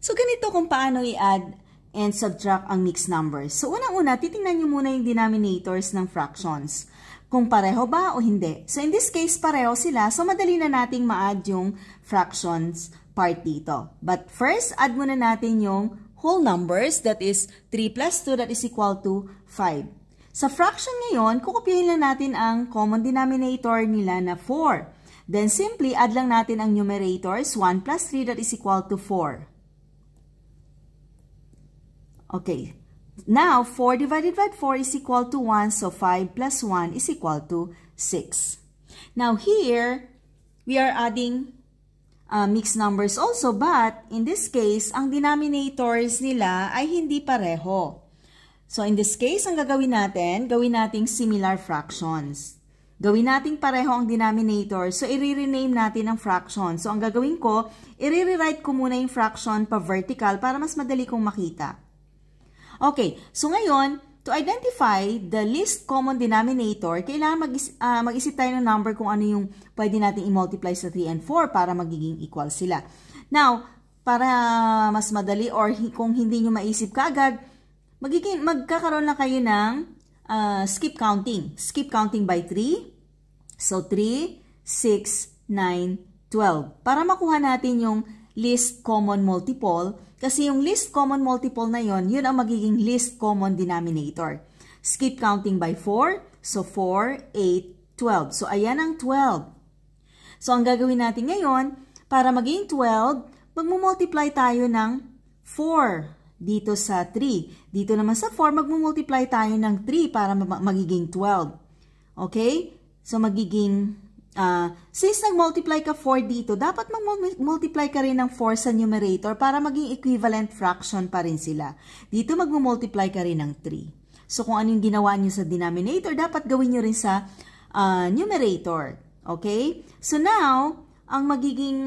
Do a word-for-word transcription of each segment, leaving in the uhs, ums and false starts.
So, ganito kung paano i-add and subtract ang mixed numbers. So, unang-una, titingnan nyo muna yung denominators ng fractions. Kung pareho ba o hindi. So, in this case, pareho sila. So, madali na nating ma-add yung fractions part dito. But first, add muna natin yung whole numbers. That is three plus two that is equal to five. Sa fraction ngayon, kukopyahin lang natin ang common denominator nila na four. Then, simply, add lang natin ang numerators. one plus three that is equal to four. Okay, now four divided by four is equal to one, so five plus one is equal to six. Now here, we are adding uh, mixed numbers also, but in this case, ang denominators nila ay hindi pareho. So in this case, ang gagawin natin, gawin nating similar fractions. Gawin nating pareho ang denominator, so i-rename natin ang fraction. So ang gagawin ko, i-rewrite ko muna yung fraction pa vertical para mas madali kong makita. Okay, so ngayon, to identify the least common denominator, kailangan mag-isip uh, mag tayo ng number kung ano yung pwede natin i-multiply sa three and four para magiging equal sila. Now, para mas madali or kung hindi nyo maisip kaagad, magiging, magkakaroon lang kayo ng uh, skip counting. Skip counting by three. So, three, six, nine, twelve. Para makuha natin yung least common multiple, kasi yung least common multiple na yon, yun ang magiging least common denominator. Skip counting by four. So, four, eight, twelve. So, ayan ang twelve. So, ang gagawin natin ngayon, para maging twelve, magmumultiply tayo ng four dito sa three. Dito naman sa four, magmumultiply tayo ng three para magiging twelve. Okay? So, magiging... Uh, since nag-multiply ka four dito, dapat mag-multiply ka rin ng four sa numerator para maging equivalent fraction pa rin sila. Dito mag-multiply ka rin ng three. So, kung ano yung ginawa nyo sa denominator, dapat gawin nyo rin sa uh, numerator. Okay? So, now, ang magiging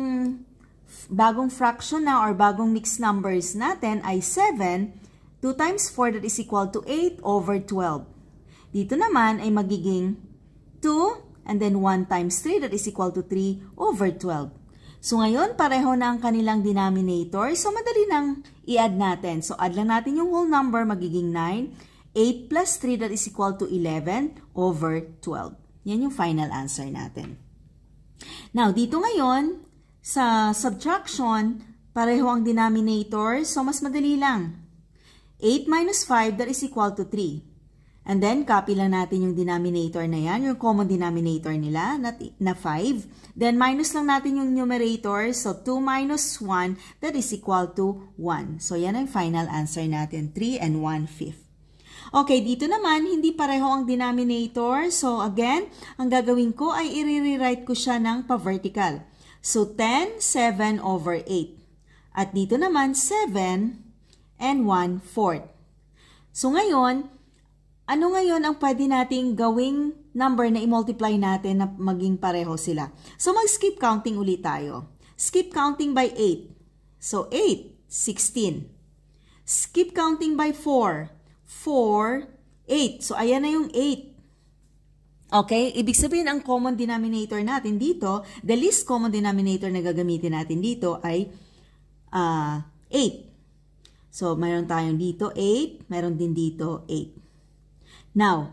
bagong fraction na or bagong mixed numbers natin ay seven. two times four that is equal to eight over twelve. Dito naman ay magiging two and then one times three that is equal to three over twelve. So ngayon, pareho na ang kanilang denominator. So madali nang i-add natin. So add lang natin yung whole number, magiging nine. eight plus three that is equal to eleven over twelve. Yan yung final answer natin. Now, dito ngayon, sa subtraction, pareho ang denominator. So mas madali lang. eight minus five that is equal to three. And then, copy lang natin yung denominator na yan, yung common denominator nila na, na five. Then, minus lang natin yung numerator. So, two minus one, that is equal to one. So, yan ang final answer natin, three and one fifth. Okay, dito naman, hindi pareho ang denominator. So, again, ang gagawin ko ay i-rewrite ko siya ng pa-vertical. So, ten, seven over eight. At dito naman, seven and one fourth. So, ngayon, ano ngayon ang pwede nating gawing number na i-multiply natin na maging pareho sila? So, mag-skip counting ulit tayo. Skip counting by eight. So, eight, sixteen. Skip counting by four. four, eight. So, ayan na yung eight. Okay? Ibig sabihin, ang common denominator natin dito, the least common denominator na gagamitin natin dito ay uh, eight. So, mayroon tayong dito eight, mayroon din dito eight. Now,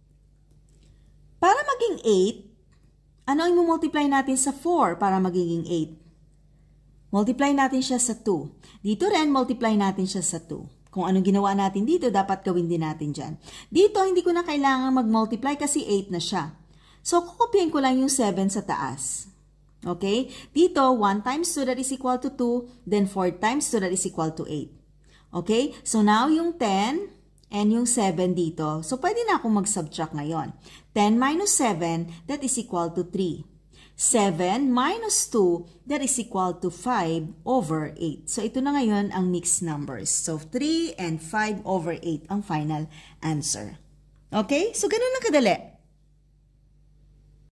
para maging eight, ano ang multiply natin sa four para magiging eight? Multiply natin siya sa two. Dito rin, multiply natin siya sa two. Kung anong ginawa natin dito, dapat gawin din natin dyan. Dito, hindi ko na kailangan mag-multiply kasi eight na siya. So, kukopyahin ko lang yung seven sa taas. Okay? Dito, one times two that is equal to two, then four times two that is equal to eight. Okay? So, now yung ten... and yung seven dito. So, pwede na akong mag-subtract ngayon. ten minus seven, that is equal to three. seven minus two, that is equal to five over eight. So, ito na ngayon ang mixed numbers. So, three and five over eight ang final answer. Okay? So, ganun lang kadali.